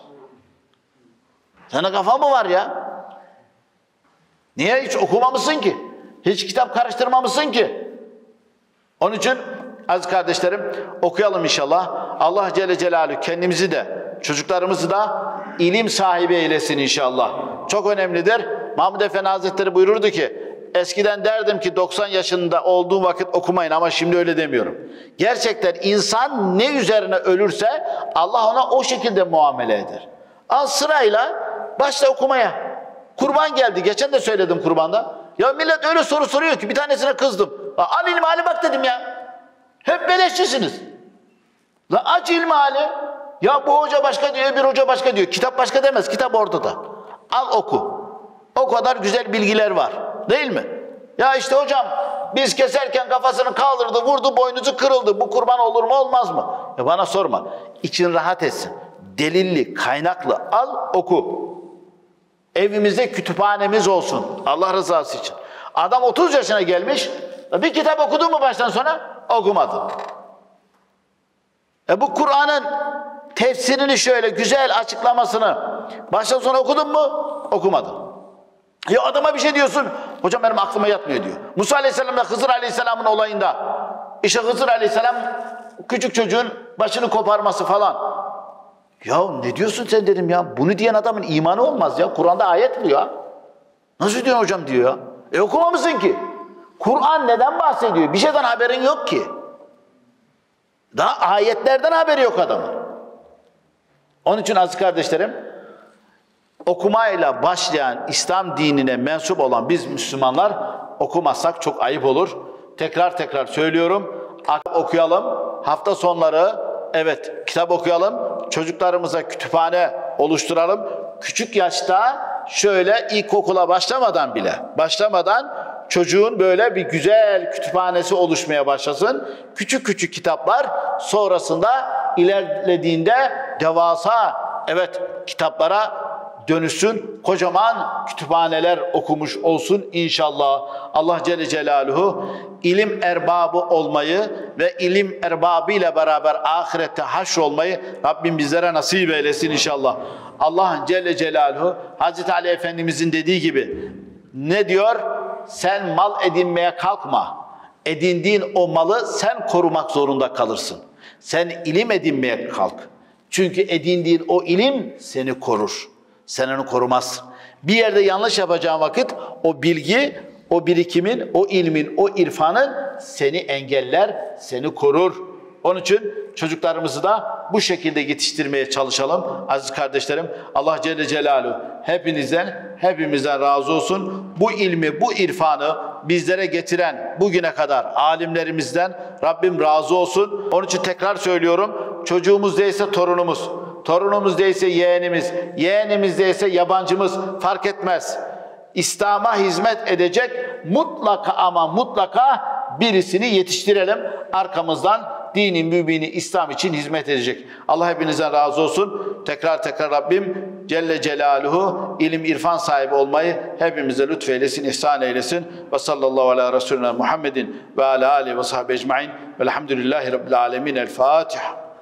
Senin kafan mı var ya? Niye hiç okumamışsın ki? Hiç kitap karıştırmamışsın ki? Onun için aziz kardeşlerim okuyalım inşallah. Allah Celle Celaluhu kendimizi de çocuklarımızı da ilim sahibi eylesin inşallah. Çok önemlidir. Mahmud Efendi Hazretleri buyururdu ki eskiden derdim ki 90 yaşında olduğum vakit okumayın ama şimdi öyle demiyorum. Gerçekten insan ne üzerine ölürse Allah ona o şekilde muamele eder. Al sırayla başla okumaya. Kurban geldi. Geçen de söyledim kurbanda. Ya millet öyle soru soruyor ki bir tanesine kızdım. Al ilmihali bak dedim ya. Hep beleşçisiniz. La aç ilmihali. Ya bu hoca başka diyor, bir hoca başka diyor. Kitap başka demez. Kitap ortada. Al oku. O kadar güzel bilgiler var. Değil mi? Ya işte hocam biz keserken kafasını kaldırdı, vurdu, boynuzu kırıldı. Bu kurban olur mu olmaz mı? Ya bana sorma. İçin rahat etsin. Delilli, kaynaklı al oku. Evimizde kütüphanemiz olsun. Allah rızası için. Adam 30 yaşına gelmiş. Bir kitap okudun mu baştan sona? Okumadı. Bu Kur'an'ın tefsirini şöyle güzel açıklamasını baştan sona okudun mu? Okumadın. Ya adama bir şey diyorsun. Hocam benim aklıma yatmıyor diyor. Musa Aleyhisselam'la Hızır Aleyhisselam'ın olayında işte Hızır Aleyhisselam küçük çocuğun başını koparması falan. Ya ne diyorsun sen dedim ya. Bunu diyen adamın imanı olmaz ya. Kur'an'da ayet mi ya? Nasıl diyorsun hocam diyor ya. Okumamışsın ki. Kur'an neden bahsediyor? Bir şeyden haberin yok ki. Daha ayetlerden haberi yok adamın. Onun için aziz kardeşlerim, okumayla başlayan İslam dinine mensup olan biz Müslümanlar okumazsak çok ayıp olur. Tekrar tekrar söylüyorum. Okuyalım. Hafta sonları evet kitap okuyalım. Çocuklarımıza kütüphane oluşturalım. Küçük yaşta şöyle ilkokula başlamadan çocuğun böyle bir güzel kütüphanesi oluşmaya başlasın. Küçük küçük kitaplar sonrasında ilerlediğinde devasa kitaplara dönüşsün. Kocaman kütüphaneler okumuş olsun inşallah. Allah Celle Celaluhu ilim erbabı olmayı ve ilim erbabı ile beraber ahirette haşr olmayı Rabbim bizlere nasip eylesin inşallah. Allah Celle Celaluhu Hazreti Ali Efendimizin dediği gibi ne diyor? Sen mal edinmeye kalkma. Edindiğin o malı sen korumak zorunda kalırsın. Sen ilim edinmeye kalk. Çünkü edindiğin o ilim seni korur. Sen onu korumazsın. Bir yerde yanlış yapacağın vakit o bilgi, o birikimin, o ilmin, o irfanın seni engeller, seni korur. Onun için çocuklarımızı da bu şekilde yetiştirmeye çalışalım. Aziz kardeşlerim, Allah Celle Celaluhu hepimizden razı olsun. Bu ilmi, bu irfanı bizlere getiren bugüne kadar alimlerimizden Rabbim razı olsun. Onun için tekrar söylüyorum, çocuğumuz değilse torunumuz, torunumuz değilse yeğenimiz, yeğenimiz değilse yabancımız fark etmez. İslam'a hizmet edecek mutlaka ama mutlaka birisini yetiştirelim. Arkamızdan dini mübini İslam için hizmet edecek. Allah hepinizden razı olsun. Tekrar Rabbim Celle Celaluhu ilim irfan sahibi olmayı hepimize lütfeylesin, ihsan eylesin. Ve sallallahu ala Resulina Muhammedin ve ala alihi ve sahbihi ecmaîn. Velhamdülillahi Rabbil alemin. El Fatiha.